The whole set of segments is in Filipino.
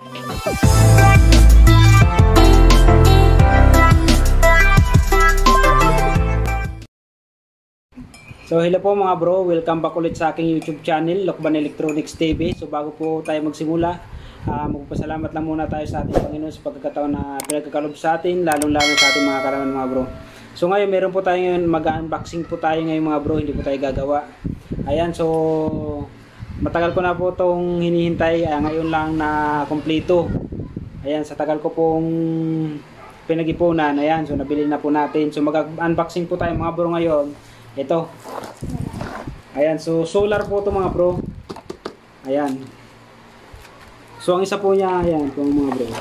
So hello po mga bro, welcome back ulit sa aking YouTube channel, Lokban Electronics TV. So bago po tayo magsimula, magpasalamat lang muna tayo sa ating Panginoon sa pagkakataon na pinagkakalob sa atin, lalong-lalo sa ating mga karaman mga bro. So ngayon meron po tayo ngayon, mag-unboxing po tayo ngayon mga bro, hindi po tayo gagawa. Ayan, so matagal ko na po itong hinihintay, ngayon lang na kompleto. Ayan, sa tagal ko pong pinag-ipunan, ayan, so nabili na po natin. So mag-unboxing po tayo mga bro ngayon. Ito. Ayan, so solar po ito mga bro. Ayan. So ang isa po niya, ayan, itong mga bro.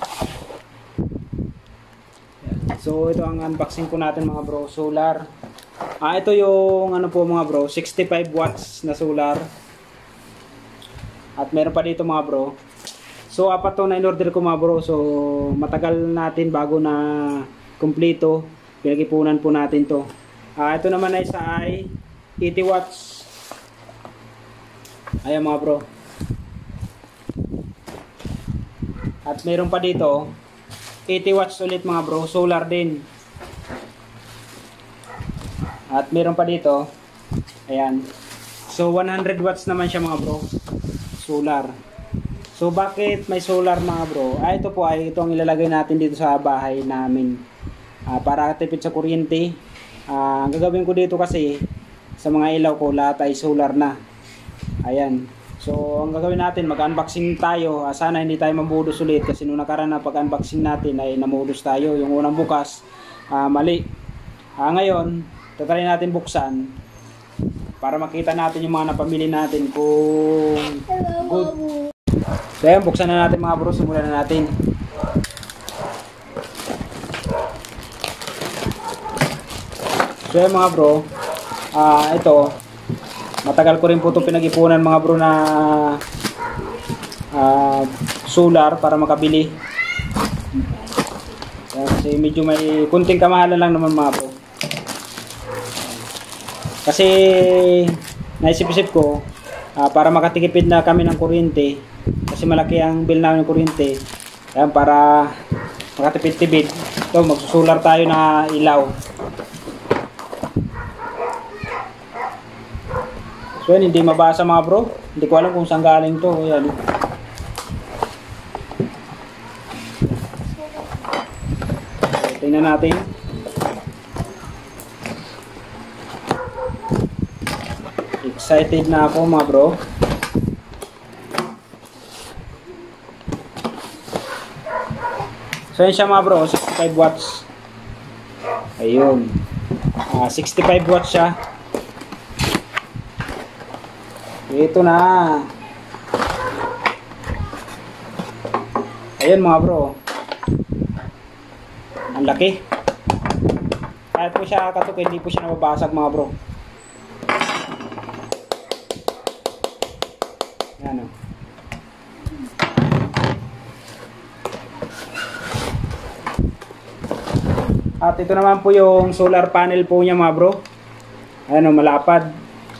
Ayan. So ito ang unboxing po natin mga bro, solar. Ito yung ano po mga bro, 65 watts na solar. At meron pa dito mga bro. So apat to na in-order ko mga bro. So matagal natin bago na kumpleto. Pinag-ipunan po natin to. Ito naman ay sa 80 watts. Ayan mga bro. At meron pa dito 80 watts ulit mga bro, solar din. At meron pa dito, ayan. So 100 watts naman siya mga bro, solar. So bakit may solar mga bro? Ito po ay ito ang ilalagay natin dito sa bahay namin. Para tipid sa kuryente. Ang gagawin ko dito kasi sa mga ilaw ko lahat ay solar na. Ayan. So ang gagawin natin, mag-unboxing tayo. Sana hindi tayo mabudos ulit kasi nung nakaraan na pag-unboxing natin ay namudos tayo. Yung unang bukas, mali. Ngayon, tatry natin buksan para makita natin yung mga napamili natin kung good. So ayan, buksan na natin mga bro. Simulan na natin. So yun mga bro, ito, matagal ko rin po ito pinag-ipunan mga bro na solar para makabili. Kasi medyo may kunting kamahalan lang naman mga bro. Kasi naisip-isip ko, para makatikipid na kami ng kuryente, kasi malaki ang bill namin ng kuryente, yan, para makatipid-tipid, ito magsusolar tayo na ilaw. So yun, hindi mabasa mga bro. Hindi ko alam kung saan galing to. Ayan. So, tingnan natin. Excited na ako mga bro. So yun siya mga bro, 65 watts. Ayun. 65 watts siya. Ito na. Ayun mga bro. Ang laki. Kahit po siya katukay, hindi po siya nababasag mga bro. Ayan o. At ito naman po yung solar panel po niya mga bro. Ayan o, malapad.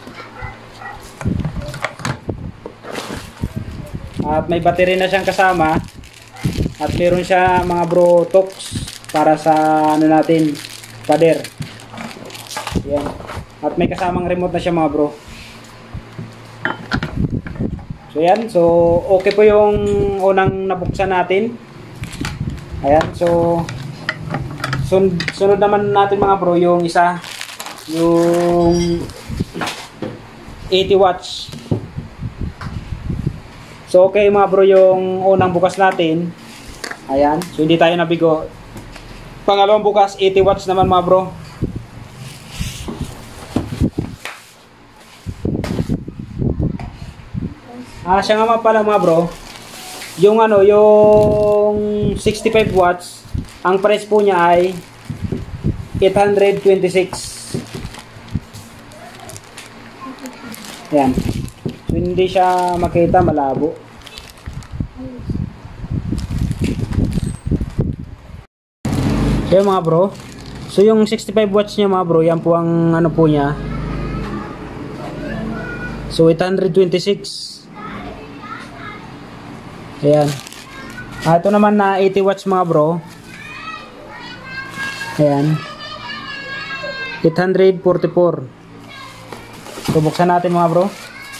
At may battery na siyang kasama. At meron siya mga bro tox para sa ano natin, pader. Yan. At may kasamang remote na siya mga bro. So yan, so okay po yung unang nabuksan natin. Ayan, so sunod naman natin mga bro yung isa, yung 80 watts. So okay mga bro yung unang bukas natin. Ayan, so hindi tayo nabigo. Pangalawang bukas 80 watts naman mga bro. Siya nga pala mga bro, yung ano, yung 65 watts, ang price po niya ay 826. Ayan. So, hindi siya makita, malabo. So yun mga bro. So yung 65 watts niya mga bro, yan po ang ano po niya. So 826. Ayan. Ito naman na 80 watts mga bro. Ayan. 844. So buksan natin mga bro.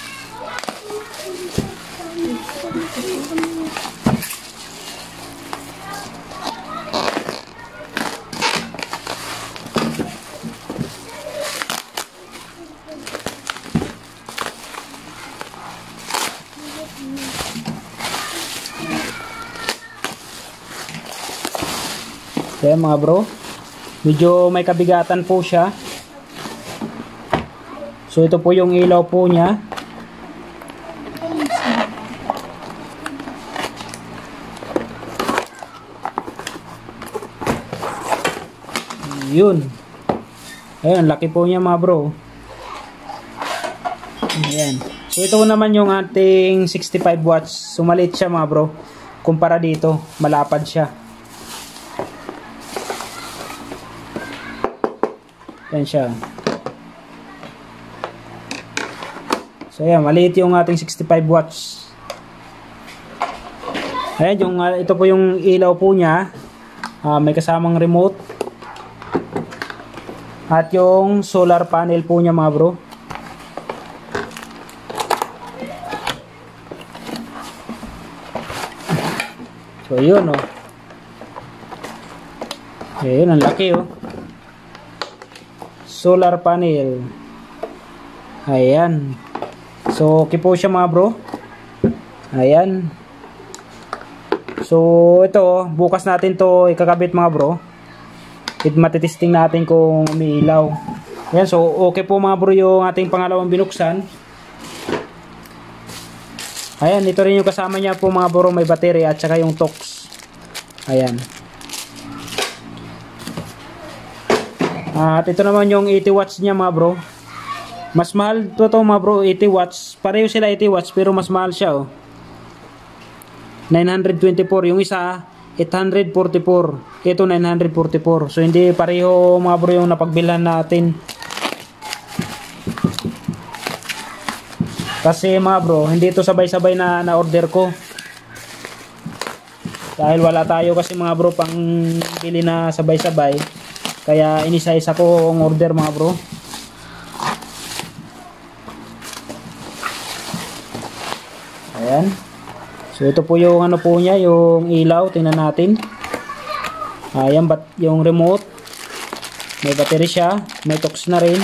Ayan mga bro, medyo may kabigatan po siya. So ito po yung ilaw po niya. Yun. Ayan, laki po niya mga bro. Ayan. So ito naman yung ating 65 watts. Sumalit siya mga bro. Kumpara dito, malapad siya. Ayan siya. So ayan, maliit yung ating 65 watts. Ayan, ito po yung ilaw po niya. May kasamang remote. At yung solar panel po niya mga bro. So yun oh. Ayan, ang laki oh. Solar panel. Ayan. So okay po siya mga bro. Ayan. So ito, bukas natin to ikakabit mga bro. Matitesting natin kung umiilaw. Ayan, so okay po mga bro yung ating pangalawang binuksan. Ayan, ito rin yung kasama niya po mga bro, may battery at saka yung tox. Ayan. At ito naman yung 80 watts niya mga bro. Mas mahal to mga bro, 80 watts. Pareho sila 80 watts pero mas mahal siya oh. 924. Yung isa 844. Ito 944. So hindi pareho mga bro yung napagbilhan natin. Kasi mga bro, hindi ito sabay-sabay na order ko. Dahil wala tayo kasi mga bro pang bili na sabay-sabay. Kaya inisa-isa ko ang order mga bro. Ayan. So ito po yung ano po niya, yung ilaw, tingnan natin. Ayan, yung remote. May battery siya, may tox na rin.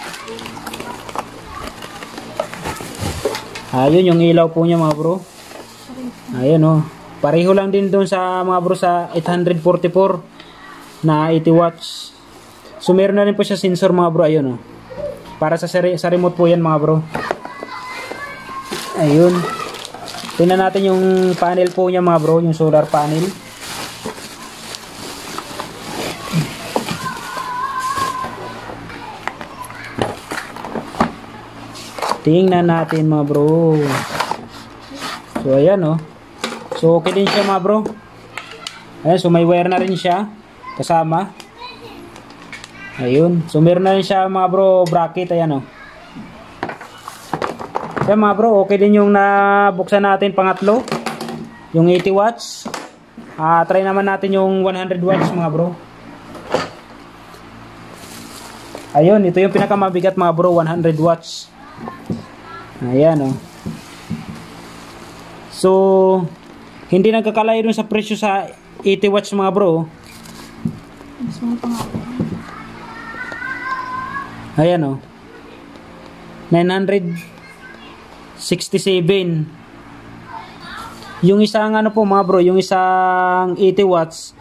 Ayun yung ilaw po niya mga bro. Ayun oh. Pareho lang din doon sa mga bro sa 844 na 80 watts. So meron na rin po siya sensor mga bro. Ayun oh. Para sa remote po yan mga bro. Ayun. Tingnan natin yung panel po niya mga bro, yung solar panel. Tingnan natin mga bro. So ayan oh. So okay din siya mga bro. Ayan, so may wire na rin siya kasama. Ayun. So meron na rin siya mga bro bracket. Ayan oh. Kaya mga bro, okay din yung nabuksan natin pangatlo. Yung 80 watts. Try naman natin yung 100 watts mga bro. Ayun, ito yung pinakamabigat mga bro, 100 watts. Ayan oh. So hindi nagkakalayo dun sa presyo sa 80 watts mga bro. Ayan oh. 967. Yung isang ano po mga bro, yung isang 80 watts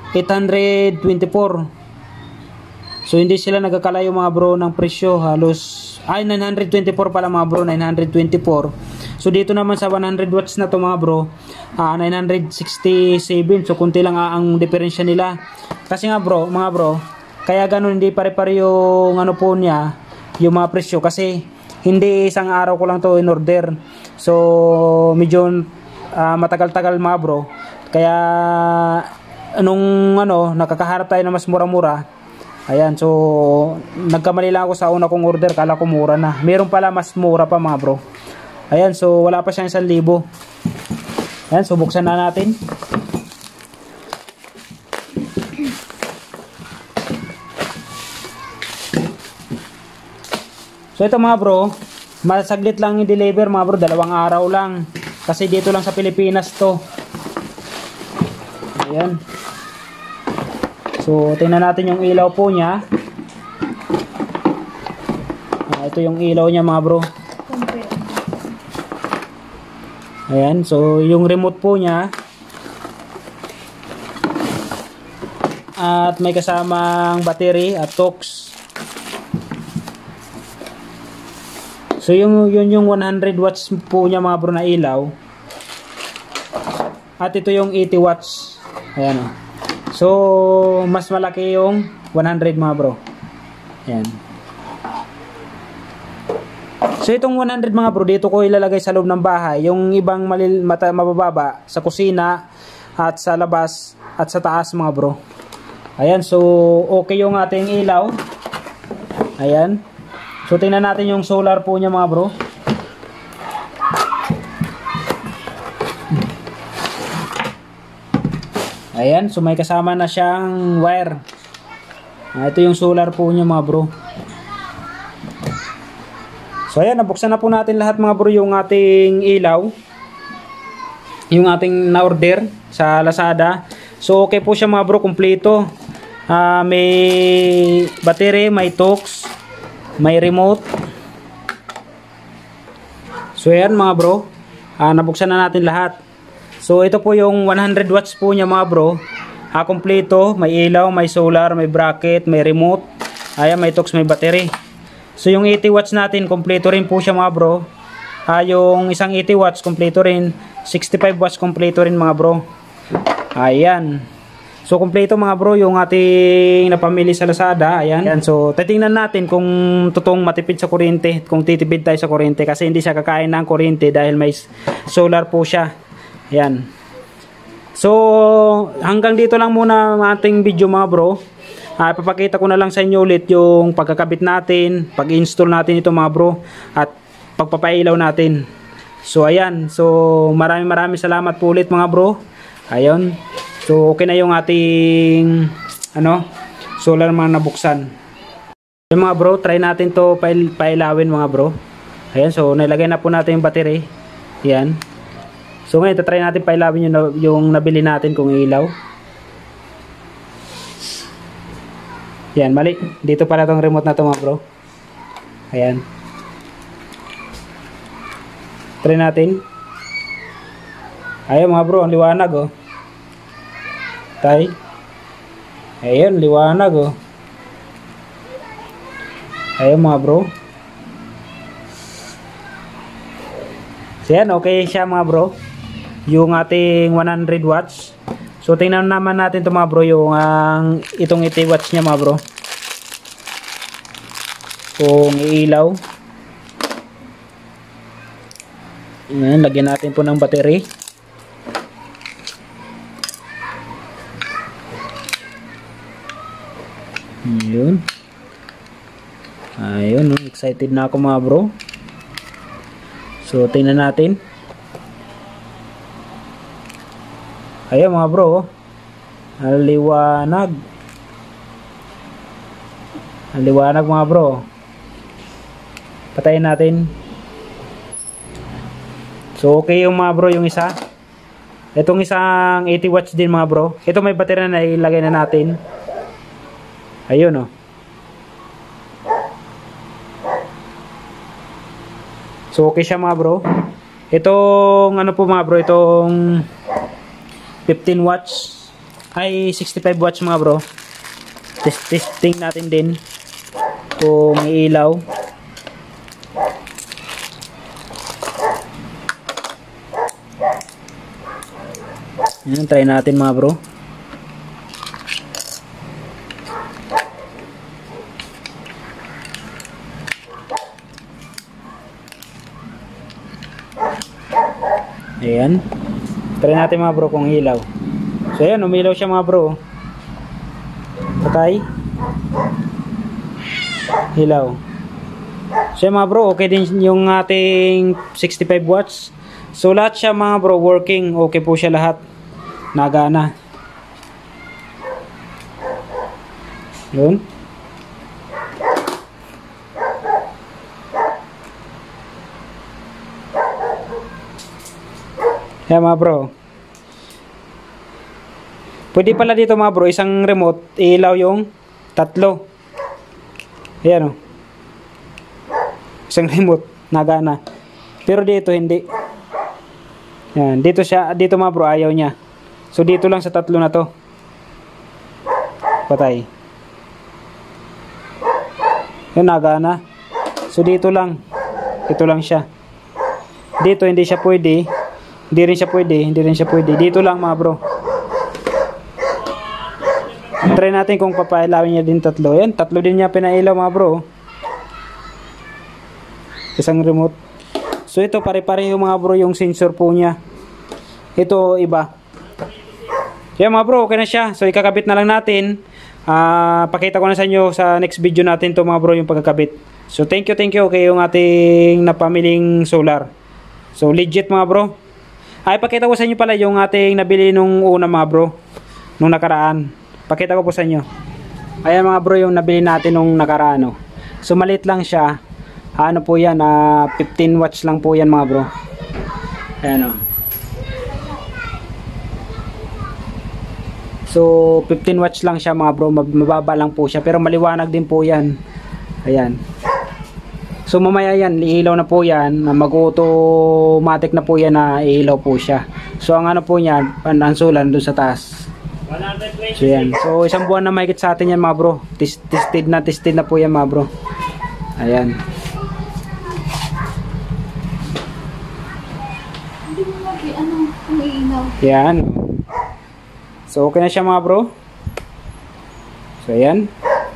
824. So hindi sila nagkakalayo mga bro ng presyo, halos 924 pala mga bro, 924. So dito naman sa 100 watts na to mga bro, 967. So kunti lang ang diferensya nila. Kasi nga bro, mga bro, kaya ganun hindi pare-pare yung ano po niya, yung mga presyo kasi hindi isang araw ko lang to in order. So medyo matagal-tagal mga bro. Kaya nung ano, nakakaharap tayo na mas mura-mura. Ayan, so nagkamali lang ako sa una kong order, kala ko mura na. Meron pala mas mura pa mga bro. Ayan, so wala pa siyang 1,000. Ayan, so buksan na natin. So ito mga bro, masaglit lang i-deliver mga bro, 2 araw lang. Kasi dito lang sa Pilipinas to. Ayan. So tingnan natin yung ilaw po niya. Ito yung ilaw niya mga bro. Ayan, so yung remote po niya. At may kasamang battery at aux. So yun yung 100 watts po niya mga bro na ilaw. At ito yung 80 watts. Ayan o. So mas malaki yung 100 mga bro. Ayan. So itong 100 mga bro, dito ko ilalagay sa loob ng bahay. Yung ibang mabababa sa kusina at sa labas at sa taas mga bro. Ayan, so okay yung ating ilaw. Ayan. So tingnan natin yung solar po niya mga bro. Ayan, so may kasama na siyang wire. Ito yung solar po niya mga bro. So ayan, nabuksan na po natin lahat mga bro yung ating ilaw. Yung ating na-order sa Lazada. So okay po siya mga bro, kumpleto. May battery, may aux, may remote. So ayan mga bro, nabuksan na natin lahat. So ito po yung 100 watts po niya mga bro. Kumpleto, may ilaw, may solar, may bracket, may remote. Ayan, may aux, may battery. So yung 80 watts natin, kompleto rin po siya mga bro. Yung isang 80 watts, kompleto rin. 65 watts, kompleto rin mga bro. Ayan. So kompleto mga bro yung ating napamili sa Lazada. Ayan. Ayan. So titingnan natin kung totoong matipid sa kuryente. Kung titipid tayo sa kuryente. Kasi hindi siya kakain ng kuryente dahil may solar po siya. Ayan. So hanggang dito lang muna ang ating video mga bro. Ipapakita ko na lang sa inyo ulit yung pagkakabit natin, pag-install natin ito mga bro, at pagpapailaw natin. So ayan, so maraming salamat po ulit mga bro. Ayun, so okay na yung ating solar mga nabuksan. Yung mga bro, try natin to pailawin mga bro. Ayan, so nilagay na po natin yung battery. Ayan. So ngayon, try natin pailawin yung nabili natin kung ilaw. Yan, mali. Dito pala tong remote na to mga bro. Ayan. Try natin. Ayan mga bro, ang liwanag oh. Tay. Ayan, liwanag oh. Ayan mga bro. So yan, okay siya mga bro. Yung ating 100 watts. So tingnan naman natin ito mga bro, yung itong 80 watts niya mga bro. Kung iilaw. Ayan, lagyan natin po ng battery. Ayun. Ayun, excited na ako mga bro. So tingnan natin. Ayan mga bro, ang liwanag. Ang liwanag mga bro. Patayin natin. So okay yung mga bro yung isa. Itong isang 80 watts din mga bro. Ito may battery na ilagay na natin. Ayun oh. So okay siya mga bro. Itong ano po mga bro, itong 15 watts ay 65 watts mga bro. Testing natin din kung iilaw. Yan, try natin mga bro. Ayan. Try natin mga bro kung ilaw. So ayan, umilaw siya mga bro. Patay. Ilaw. So mga bro, okay din yung ating 65 watts. So lahat siya mga bro working. Okay po siya lahat. Nagana. Yun. Yan mga bro. Pwede pala dito mga bro, isang remote, ilaw yung tatlo. Ayan o. Isang remote, nagana. Pero dito hindi. Yan, dito siya, dito mga bro, ayaw niya. So dito lang sa tatlo na to. Patay. Yan, nagana. So dito lang. Ito lang siya. Dito hindi siya pwede. Hindi rin siya pwede. Hindi rin siya pwede. Dito lang mga bro. Try natin kung papailawin niya din tatlo. Yan, tatlo din niya pinailaw mga bro. Isang remote. So ito pare-pareho mga bro yung sensor po niya. Ito iba. Yan mga bro, okay na siya. So ikakabit na lang natin. Pakita ko na sa inyo sa next video natin to mga bro yung pagkakabit. So thank you kay yung ating napamiling solar. So legit mga bro. Ay pakita ko sa inyo pala yung ating nabili nung una mga bro. Nung nakaraan. Pakita ko po sa inyo. Ayan mga bro yung nabili natin nung nakaraan. So maliit lang siya. Ano po yan, 15 watts lang po yan mga bro. Ayan o. So 15 watts lang siya mga bro. Mababa lang po siya. Pero maliwanag din po yan. Ayan. So mamaya yan, iilaw na po yan. Mag-automatic na po yan na iilaw po siya. So ang ano po yan, panansulan doon sa taas. So yan. So isang buwan na mahigit sa atin yan mga bro. Tested na po yan mga bro. Ayan. Yan. So okay na siya mga bro. So ayan.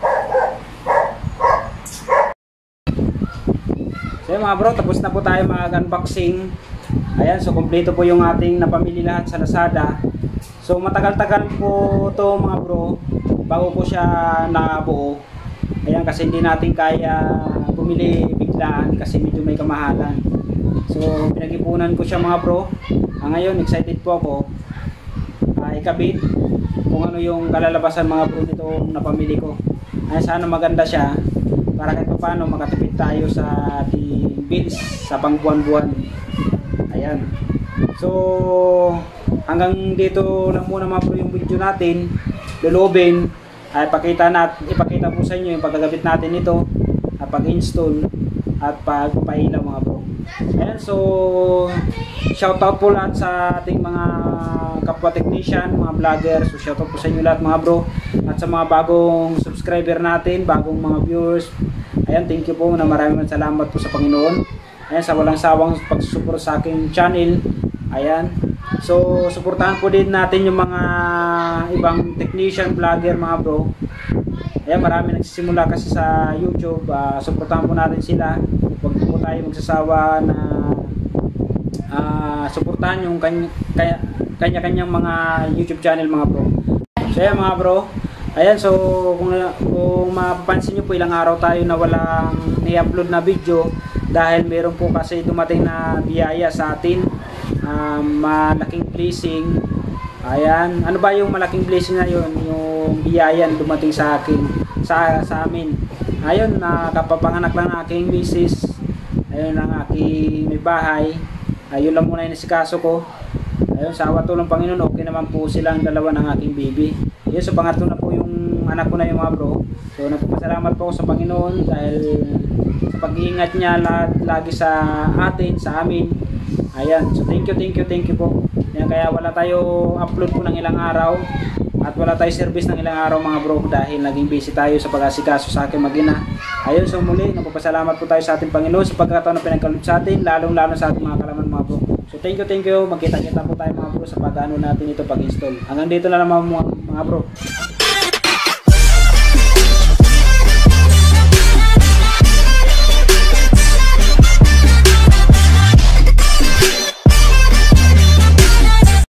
So yan mga bro, tapos na po tayo mag-unboxing. Ayan, so kompleto po yung ating napamili lahat sa Lazada. So matagal-tagal po to mga bro bago po siya nabuo. Ayan, kasi hindi natin kaya bumili biglaan kasi medyo may kamahalan. So pinag-ipunan ko siya mga bro. Ngayon excited po ako ikabit kung ano yung kalalabasan mga bro nito napamili ko. Ay sana maganda siya para kahit paano makatipid tayo sa ating bills sa pangbuwan-buwan. Ayan. So hanggang dito lang muna mga bro yung video natin. Lulubin ay ipakita po sa inyo yung pagkagabit natin nito, pag-install at pagpapailaw mga bro. Ayan, so shoutout po lahat sa ating mga kapwa technician, mga vlogger. So shoutout po sa inyo lahat mga bro. At sa mga bagong subscriber natin, bagong mga viewers. Ayan, thank you po na maraming salamat po sa Panginoon. Ayan, sa walang sawang pagsusupport sa aking channel. Ayan. So suportahan po din natin yung mga ibang technician, vlogger mga bro. Ayan, marami nagsisimula kasi sa YouTube. Suportahan po natin sila. Huwag po tayo magsasawa na suportahan yung kanya-kanyang mga YouTube channel mga bro. So ayan mga bro. Ayan, so kung mapapansin nyo po, ilang araw tayo na walang ni-upload na video dahil meron po kasi dumating na biyaya sa atin. Malaking blessing. Ayan, ano ba yung malaking blessing na yun? Yung biyaya dumating sa akin, sa amin. Ayun, nakapapanganak lang ng aking misis. Ayun ang aking may bahay. Ayun lang muna yung nasikaso ko. Ayun, sa awa tulong Panginoon, okay naman po silang dalawa ng aking baby. Ayun, so pangatlo na po yung anak ko na yung mga bro. So nagpapasalamat po ako sa Panginoon dahil sa pag-iingat niya lagi sa atin, sa amin. Ayan, so thank you po. Ayan, kaya wala tayo upload po ng ilang araw at wala tayo service ng ilang araw mga bro dahil naging busy tayo sa pag-asikaso sa aking mag-ina. Ayun, so muli nagpapasalamat po tayo sa ating Panginoon sa pagkakataon na pinagkaloob sa atin, lalong-lalo sa ating mga kalaman mga bro. So thank you. Magkita-kita po tayo mga bro sa pag-ano natin ito pag-install. Hanggang dito na lang mga bro.